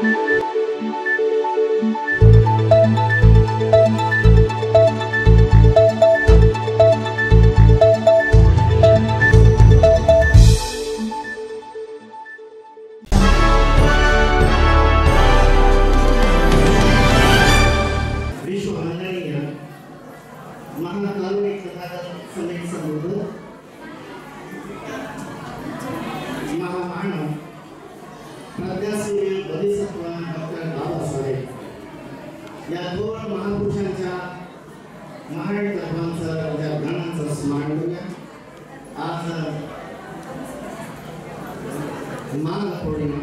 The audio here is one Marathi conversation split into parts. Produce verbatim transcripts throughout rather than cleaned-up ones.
या दोन महापुरुषांच्या महान तत्वांचं त्या ज्ञानाचं स्मरण करूया। आज माघ पौर्णिमा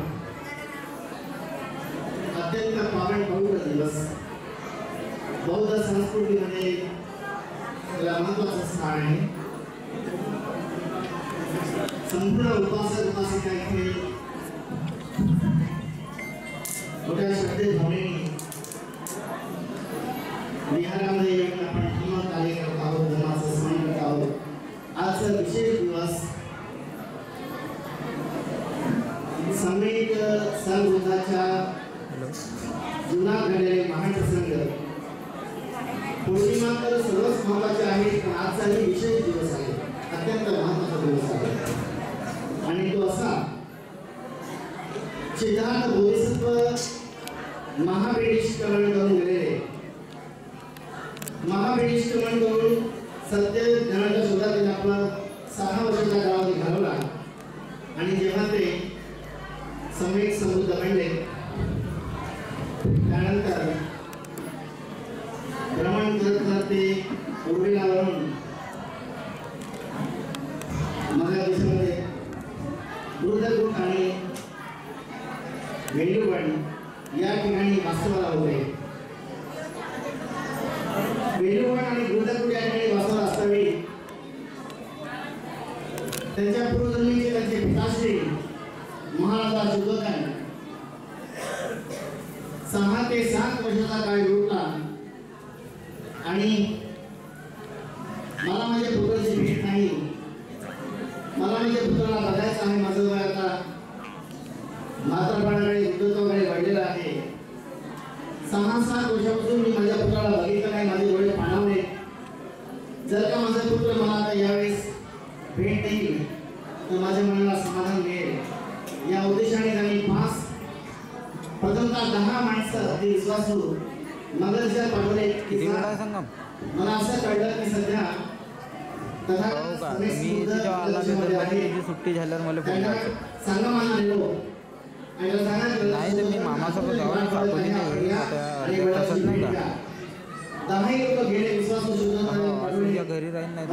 अत्यंत पावन पवित्र दिवस। बौद्ध संस्कृतीमध्ये त्याला महत्त्वाचं स्थान आहे। संपूर्ण उपासक उपासिका इथे मोठ्या श्रद्धे भावनेने विहारामध्ये आपण धर्म कार्य करत आहोत, धर्माचं स्मरण करत आहोत। आजचा विशेष दिवस समेत संबुद्धाच्या जीवनात घडलेले महान प्रसंग। पौर्णिमा तर सर्वच महत्त्वाचे आहे, पण आजचाही विशेष दिवस आहे, अत्यंत महत्त्वाचा दिवस आहे। आणि तो असा सिद्धार्थ बोधिसत्व महाबेडिष्करण करून गेलेले महाबेडिष्करण करून सत्य ज्ञानाच्या शोधात आपला सहा वर्षाचा कालावधी घालवला। आणि जेव्हा ते सम्यक संबुद्ध बनले त्यानंतर भ्रमण करत करत ते पूर्वेला वळून मध्य दिशेमध्ये दूरदूर आणि वेलुवण या ठिकाणी वास्तवाला होते। वेलुवण आणि दूरदूर या ठिकाणी वास्तवाला असतावेळी त्यांच्या पूर्वजन्मीचे त्यांचे पिताश्री महाराजा शुद्धोधन सहा ते सात वर्षाचा काळ लुटला आणि मला माझ्या पुत्राची भेट नाही, मला माझ्या पुत्राला बघायचं आहे। माझं वय आता म्हातारपणाकडे वृद्धत्वाकडे वाढलेलं आहे। सहा सात वर्षापासून मी माझ्या पुत्राला बघितलं नाही, माझे डोळे पाणावले। जर का माझा पुत्र मला आता यावेळेस भेट देईल तर माझ्या मनाला समाधान मिळेल। या उद्देशाने त्यांनी पाच प्रथमतः दहा माणसं अगदी विश्वासू मगरच्या पाठवले। मला असं कळलं की सध्या सुट्टी झाल्यावर मला फोन सांगा मला आलेलो नाही तर मी मामासोबत जाऊन सापडली नाही आता तसंच नाही का दहा लोक गेले विश्वासू शुद्ध घरी राहील नाही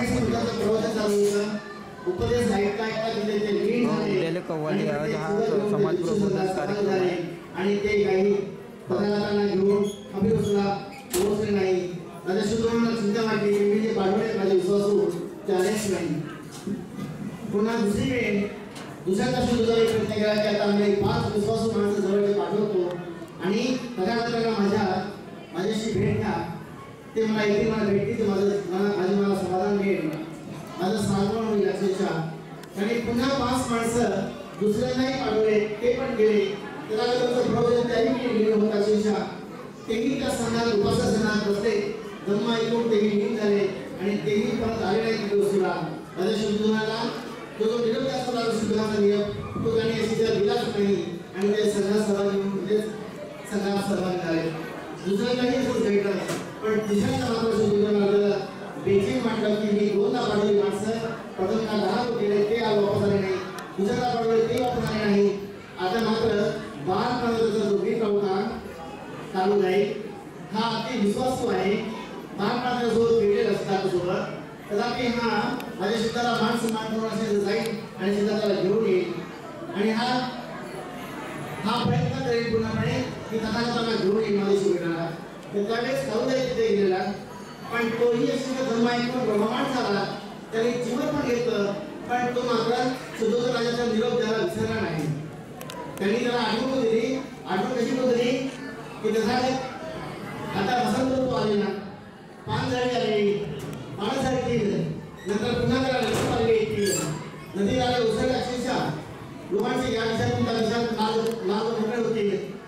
उपदेश ऐकता ऐकता तिथे ते लीन झाले कव्वाली हा समाज प्रबोधन कार्यक्रम आणि ते काही पदार्थांना घेऊन अभिवसला पोहोचले नाही। माझ्या शुद्धोधनाला चिंता वाटली की मी जे पाठवले माझे विश्वासू ते आलेच नाही। पुन्हा दुसरीकडे दुसऱ्या शुद्धोधनाने प्रयत्न केला की आता आम्ही पाच विश्वासू माणसं जवळ पाठवतो आणि पदार्थांना माझ्या माझ्याशी भेट घ्या, ते मला इथे मला भेटतील तर माझं मला माझे मला समाधान मिळेल, माझं साधवण होईल अक्षरशः। आणि पुन्हा पाच माणसं दुसऱ्यांनाही पाठवले, ते पण गेले, त्याला त्यांचं प्रवचन त्याही गेले होत अक्षरशः। तेही त्या संघात उपासक जणात बसले, धम्म ऐकून तेही लीन झाले आणि तेही परत आले नाही तिथे वसूला। माझ्या शुद्धोधनाला तो जो निरोप जास्त लागला शुद्धोधनाचा नियम तो त्यांनी अशी दिलाच नाही आणि ते संघात सहभागी होऊन तिथेच संघात सहभागी झाले। दुसऱ्यांनाही असंच भेटलं, पण तिसऱ्यांदा मात्र शुद्धोधनाला बेचैन वाटलं की मी दोनदा पाठवली माणसं, प्रथमतः दहा लोक गेले ते आज वापस आले नाही, दुसऱ्यांदा पाठवले ते वापस आले नाही। आता मात्र बाल प्रांताचा जो गीत होता चालू जाईल, हा अति विश्वासू आहे। बाल प्रांतासोबत भेटेल असतात सोबत तथापि हा माझ्या शेताला मान सन्मान करून असे जाईल आणि शेताला घेऊन येईल आणि हा हा प्रयत्न करेल पूर्णपणे की तथागतांना घेऊन येईल माझ्याशी भेटायला। तर त्यावेळेस खाऊदाई तिथे गेलेला, पण तोही अशी धर्म ऐकून ब्रह्मांड झाला, त्याने जीवन पण घेतलं, पण तो मात्र शुद्धोधन राजाचा निरोप द्यायला विसरला नाही। त्यांनी त्याला आठवण दिली, आठवण कशी दिली की तथागत आता वसंत ऋतू आलेला, पान झाडी आलेली, पानं झाली, नंतर पुन्हा त्याला लक्ष्मी आलेली येतील, नदी आले उसळले अक्षरशः लोकांची या दिशेतून त्या दिशेत मार्ग मार्ग मोकळे होतील।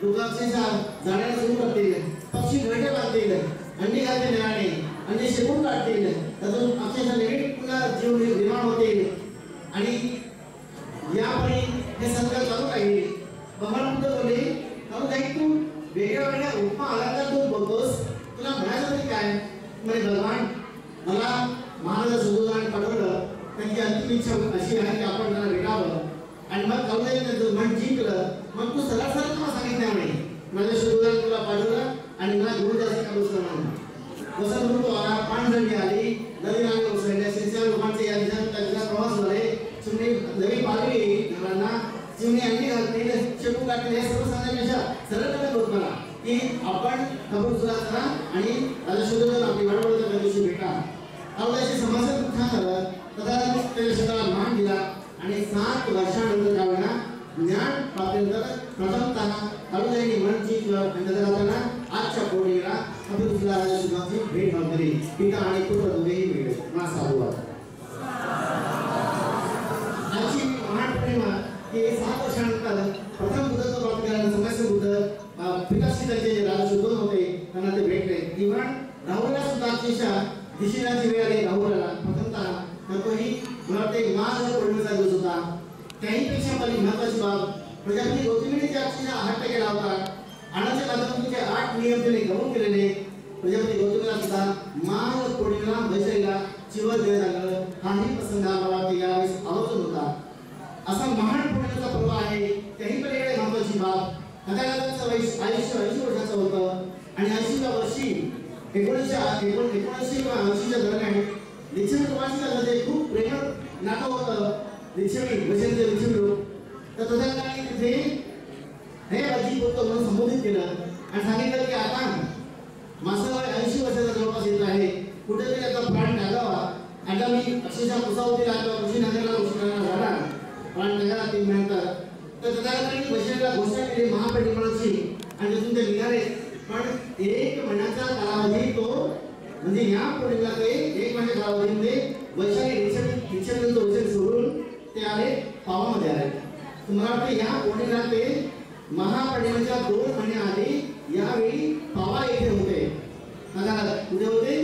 विचारांचे निर्णय आणि जे शिकून काढतील त्यातून अक्षरशः नवीन पुन्हा जीव निर्माण होतील आणि यापुढे हे संकल्प चालू राहील. भगवान बुद्ध बोलले अहो काही तू वेगळ्या वेगळ्या उपमा अलंकार तू बोलतोस तुला म्हणायचं तरी काय म्हणजे भगवान मला महाराज सुद्धा पाठवलं त्यांची अंतिम इच्छा अशी आहे की आपण त्यांना भेटावं आणि मग कवदाई त्यांचं मन जिंकलं मग तू सरळ सरळ तुला सांगितलं नाही माझ्या शोधाला तुला पाठवलं आणि मला गुरुदासी का दुसरं म्हणून कसं म्हणतो आला पाण जणी आली नदी नाले उसळल्या सिंचन लोकांचे या दिवसात प्रवास झाले चिमणी नवी पालवी घरांना चिमणी अंडी घालते शेपू काढते हे सर्व सांगण्यापेक्षा सरळ करत होत मला की आपण खबर सुद्धा करा आणि राजा शोधाला आपली वाढवलं त्या दिवशी भेटा. अवघ्याशी समाजात खूप छान झालं तथा त्या शब्दाला मान दिला आणि सात वर्षानंतर काय होणार ज्ञान प्राप्तीनंतर प्रथमतः काळूजाईने मन जिंकलं आणि त्याचा जाताना आजच्या पौर्णिमेला अभिरुचीला राजा शोधाची भेट घालतली पिता आणि पुत्र दोघेही मिळले. मला साधुवाद आजची महान पौर्णिमा की सात वर्षानंतर प्रथम बुद्धत्व प्राप्त केल्यानंतर समस्या बुद्ध पिताश्री त्यांचे राजा शोधून होते त्यांना ते भेटले. इव्हन राहुलला सुद्धा अक्षरशः दिशेची वेळ आली राहुलला प्रथमतः तर तोही मला ते माघ पौर्णिमेचा दिवस होता. त्याहीपेक्षा मला महत्वाची बाब प्रजापती गौतमीने त्या अक्षरशः हट्ट केला होता आणाच्या बाजूचे आठ नियम त्याने गमन केलेले. प्रजापती गौतमीला सुद्धा माघ पौर्णिमेला बैसाईला चिवर देण्यात आलं हाही प्रसंग मला ते यावेळेस आवर्जून होता. असा महान पौर्णिमेचा पर्व आहे. त्याही पलीकडे महत्वाची बाब हजाराचं आयुष्य ऐंशी वर्षाचं होतं आणि ऐंशीव्या वर्षी एकोणीसशे एकोणऐंशी किंवा ऐंशीच्या दरम्यान लिच्छवी लोकांमध्ये खूप प्रेम नातं होतं. लिच्छवी बसेंचे लिच्छवी लोक तर तथाकाळी तिथे हे अजी होतं म्हणून संबोधित केलं आणि सांगितलं की आता माझं वय ऐंशी वर्षाचा जवळपास येत आहे कुठेतरी आता प्राण टाकावा. आता मी अक्षरशः कुसावतीला किंवा कुशीनगरला कुशीनगरला जाणार प्राण टाकायला तीन मिळतात तर तथाकाळी बसेला घोषणा केली महापरिनिर्वाणाची आणि तिथून ते निघाले. पण एक महिन्याचा कालावधी तो म्हणजे या पौर्णिमेला ते एक महिन्या कालावधीमध्ये वैशाली लिच्छवीचं वचन सोडून ते आले पावामध्ये आले. तुम्हाला वाटतं या पौर्णिमेला ते महापौर्णिमेच्या दोन महिने आधी यावेळी पावा येथे होते. आता कुठे होते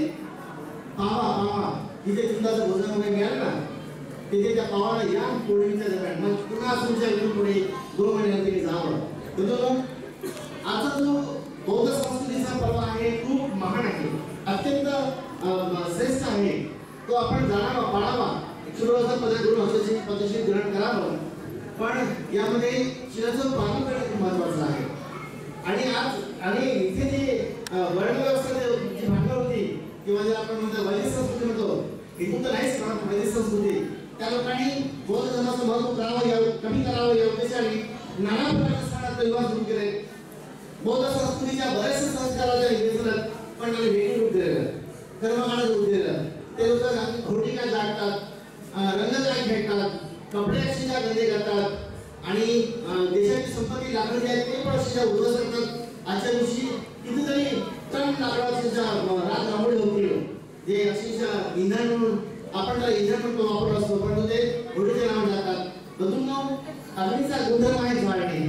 पावा पावा तिथे दुधाचं भोजन वगैरे मिळालं ना तिथे त्या पावाला या पौर्णिमेच्या दरम्यान मग पुन्हा तुमच्या इथून पुढे दोन महिन्यानंतर जावं. म्हणून आता जो बौद्ध संस्कृतीचा पर्व आहे खूप महान आहे अत्यंत श्रेष्ठ आहे. तो आपण जाणावा पाळावा सुरुवात पदवी करून असल्याची पद्धतशीर ग्रहण करावं. पण यामध्ये शिलाचं पालन करणे खूप महत्त्वाचं आहे. आणि आज आणि इथे जे वर्णव्यवस्था जी भांडवल होती किंवा जे आपण म्हणतो वैदिक संस्कृती म्हणतो इथून तर नाहीच ना वैदिक संस्कृती त्या लोकांनी बौद्ध धर्माचं महत्त्व करावं या कमी करावं या उद्देशाने नाना प्रकारच्या स्थानात विवाह सुरू केले. बौद्ध संस्कृतीच्या बऱ्याचशा संस्काराच्या विवेचनात पण त्याला वेगळी रूप दिलेलं कर्मकांडाचं रूप दिलेलं. ते लोक घोटिका जाळतात रंगकाळी फेकतात कपडे अक्षरशः गंदे करतात आणि देशाची संपत्ती लाकडी आहे ते पण अक्षरशः उद्ध्वस्त करतात. आजच्या दिवशी कितीतरी टन लाकडाची रात रांगोळी होती जे अक्षरशः इंधन म्हणून आपण त्याला इंधन म्हणून वापरत असतो परंतु ते घोडीचे नाव जातात. बघून अग्नीचा गुणधर्म आहे जाळणे.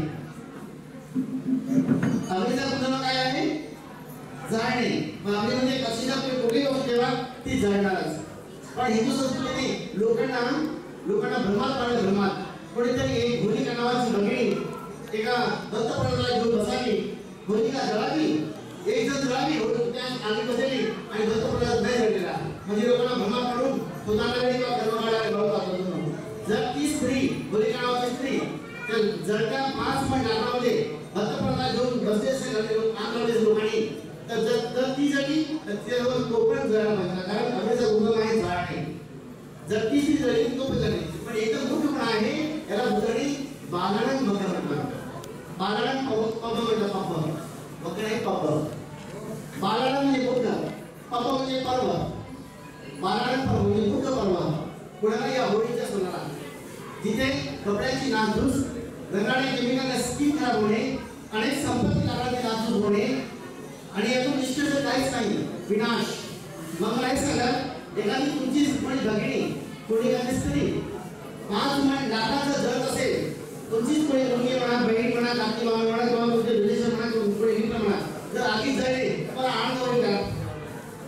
अग्नीचा गुणधर्म काय आहे जाळणे. अग्नी म्हणजे अक्षरशः कुठली गोष्ट तेव्हा ती जाळणारच. पण हिंदू संस्कृतीने लोकांना लोकांना भ्रमात पाडलं भ्रमात. कोणीतरी एक होलिका नावाची भगिनी एका दत्तप्रभूला घेऊन बसावी होलिका जळावी एक जण जळावी त्या आगी बसली आणि दत्तप्रभूला नाही जळलेला म्हणजे लोकांना भ्रमात पाडून स्वतःला किंवा कर्मकांडाला लावतात. जर ती स्त्री होलिका नावाची स्त्री तर जळत्या पाच पण लाकडामध्ये दत्तप्रभूला घेऊन बसले असेल आग लावले लोकांनी तर जर ती जळली तर त्यावर तो पण जळायला पाहिजे कारण अग्नीचा गुणधर्म आहे जाळणे. जर ती स्त्री जळली तो पण जळली. पण एकदम मोठं पण आहे याला बुद्धांनी बालाडन बघा म्हटलं. बालाडन पब म्हटलं पब बघ नाही पब. बालाडन म्हणजे बुद्ध पब म्हणजे पर्व. बालाडन पर्व म्हणजे बुद्ध पर्व. पुण्याला या होळीच्या सणाला जिथे कपड्याची नासधूस रंगाने केमिकलने स्किन खराब होणे अनेक संपत्ती लाकडाची नासधूस होणे आणि यातून निष्ठेचं काहीच नाही विनाश. मग मला सांगा एखादी तुमची म्हणजे भगिनी कोणी एखादी स्त्री पाच महिने लाकडाचं जळत असेल तुमचीच कोणी मुलगी म्हणा बहीण म्हणा काकी मामा म्हणा किंवा तुमचे रिलेशन म्हणा किंवा कोणी मित्र म्हणा जर आगीत जळले तर आनंद होईल का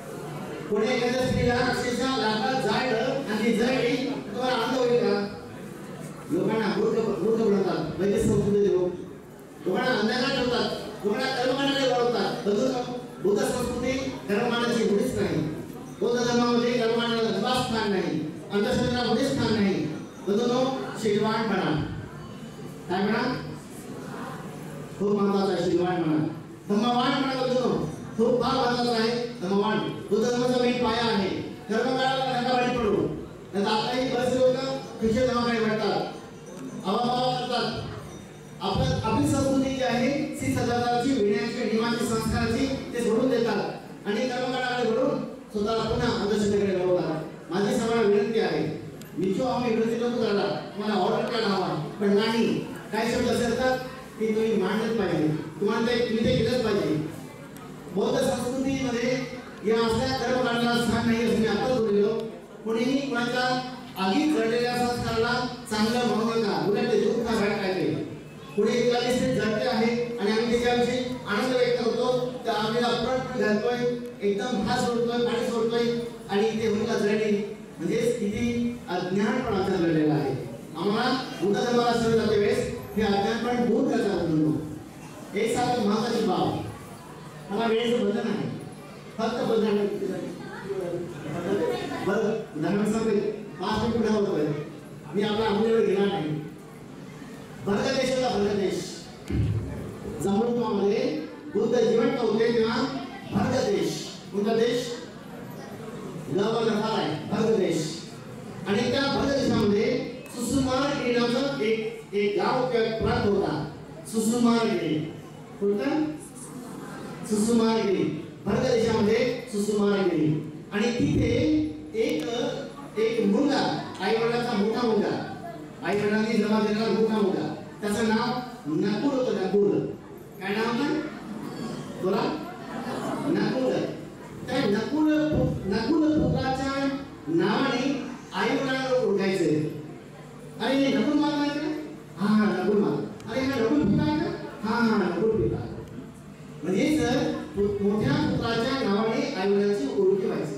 स्त्रीला अक्षरशः लाखात जाळलं आणि ती जळली तुम्हाला आनंद होईल का? लोकांना मूर्ख मूर्ख बनवतात, वैद्य संस्कृती लोक लोकांना अंधकार ठेवतात, लोकांना कर्मकांडाकडे वळवतात. बघून बुद्ध संस्कृती कर्मकांडाची मुळीच नाही. बौद्ध धर्मामध्ये कर्मकांडाला अजिबात स्थान नाही, अंधश्रद्धेला मुळीच स्थान नाही. बघून शीलवाणपणा काय म्हणा खूप महत्वाचा, शीलवाणपणा धम्मवाणपणा बघून खूप फार महत्वाचा आहे. धम्मवाण बुद्ध धर्माचा मेन पाया आहे. कर्मकांडाला नका वाईट पडू. आता आताही बरेच लोक ख्रिश्चन धर्माकडे वळतात, अवाबावा करतात. आपण आपली संस्कृती जी आहे ती सदाचाराची, विनयाची, नियमाची, संस्काराची ते सोडून देतात आणि कर्मकांडाकडे वळून स्वतःला पुन्हा अंधश्रद्धेकडे वळवतात. माझी सर्वांना विनंती आहे, मी जो आम्ही विरोधी लोक झाला तुम्हाला ऑर्डर करायला हवा, पण नाही काय शब्द असेल तर ते तुम्ही मांडलंच पाहिजे, तुम्हाला ते तुम्ही ते केलंच पाहिजे. बौद्ध संस्कृतीमध्ये या असल्या कर्मकांडाला स्थान नाही असं मी आताच बोललेलो. कोणीही कोणाच्या आगीत जळलेल्या संस्काराला चांगलं म्हणू नका, उलट ते दुःख वाईट आहे. पुढे एकाली स्थिती जळते आहे आणि आम्ही त्याच्याविषयी आनंद व्यक्त करतो, तर आम्ही अपराध घालतोय, एकदम भास सोडतोय, पाणी सोडतोय आणि ते हुंका जळली म्हणजे किती अज्ञानपण आमच्या जळलेला आहे. आम्हाला बुद्ध धर्माला शरण जाते वेळेस हे अज्ञानपण दूर करायचं होतं. एक सारखं महत्वाची बाब, मला वेळेचं बंधन आहे, फक्त बंधन बरं धर्म सांगते पाच मिनिट पुढे होतोय, मी आपला अमूल्य घेणार नाही. भरत देश होता, भरत देश जम्मूमध्ये बुद्ध जिवंत होते तेव्हा भरत देश, कोणता देश गावाला नफार आहे भरत देश. आणि त्या भरत देशामध्ये सुसुमारगिरी नावाचं एक एक गाव किंवा प्रांत होता. सुसुमारगिरी कोणता सुसुमारगिरी भरत देशामध्ये सुसुमारगिरी. आणि तिथे एक एक मुलगा, आई वडिलांचा मोठा मुलगा, आई वडिलांनी जमा दिलेला मोठा मुलगा, त्याचं नाव नकुल होतं. नकुल काय नाव होतं बोला नकुल. त्या नकुल नकुल पुत्राच्या नावाने आई वडिलांना ओळखायचे. अरे नकुल माल नाही का? हा नकुल माल. अरे हा नकुल पिता आहे का? हा हा नकुल पिता. म्हणजे सर मोठ्या पुत्राच्या नावाने आई वडिलांची ओळख व्हायची.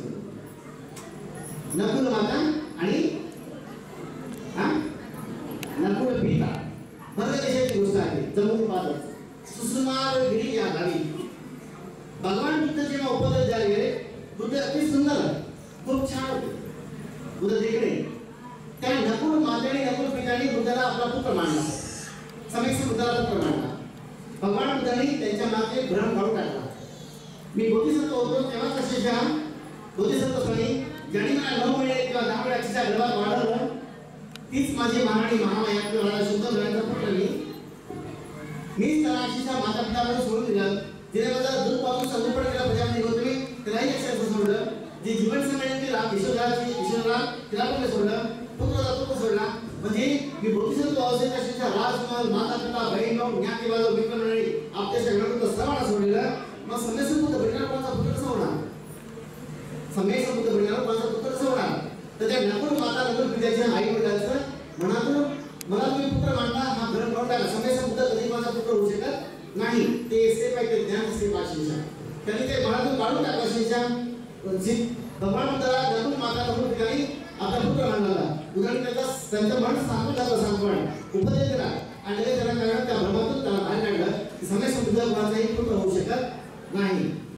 नकुल माता आणि हा नकुल पिता. भरत देशाची गोष्ट आहे. जम्मू पादर सुसुमारगिरी या गावी भगवान बुद्ध जेव्हा उपदेश द्यायला गेले, बुद्ध अति सुंदर खूप छान होते. बुद्ध देखणे त्या नकुल मातेने नकुल पिताने बुद्धाला आपला पुत्र मानला, समेक्ष बुद्धाला पुत्र मानला. भगवान बुद्धांनी त्यांच्या मागे भ्रम काढून टाकला. मी बोधिसत्व होतो तेव्हा कशाच्या बोधिसत्व स्वामी ज्यांनी मला नऊ महिने किंवा दहा महिन्याच्या गर्भात वाढवलं, तीच माझी महाराणी महामाया किंवा शुद्ध ग्रंथ पुत्र मी मीच त्याला अक्षरशः माता पिताकडे सोडून दिलं. जिने माझा दूध पासून संगोपन केला प्रजापती गौतमी त्यालाही अक्षरशः सोडलं. जे जीवन संघटन केला ईश्वराची ईश्वरला तिला पण सोडलं, पुत्र पुत्र सोडला. म्हणजे मी बोधिसत्व अवस्थेत अक्षरशः राजकुमार माता पिता बहीण भाऊ ज्ञाती बाजू मित्र मंडळी आपल्या सगळ्यांना सर्वांना सोडलेलं. मग संदेश बुद्ध भेटणार कोणाचा पुत्र कसं होणार? संदेश बुद्ध भेटणार कोणाचा पुत्र कसं होणार? तर त्या नकुल माता नकुल पित्याच्या आई वडिलांचं मनातून मला तुम्ही पुत्र मानता हा भ्रम काढून टाकला. संदेश बुद्ध कधी माझा पुत्र होऊ शकत नाही. ते स्टेप आहे, ते ज्ञान स्टेप आहे. त्यांनी ते मनातून काढून टाकलं. शिक्षा भगवान बुद्धाला नकुल माता नकुल पित्याने आपला पुत्र मानला. उदाहरण त्याचा त्यांचं मन सांगून टाकलं, सांगून उपदेश दिला आणि त्याला त्या भ्रमातून त्याला बाहेर काढलं. संदेश बुद्ध कोणाचाही पुत्र होऊ शकत नाही.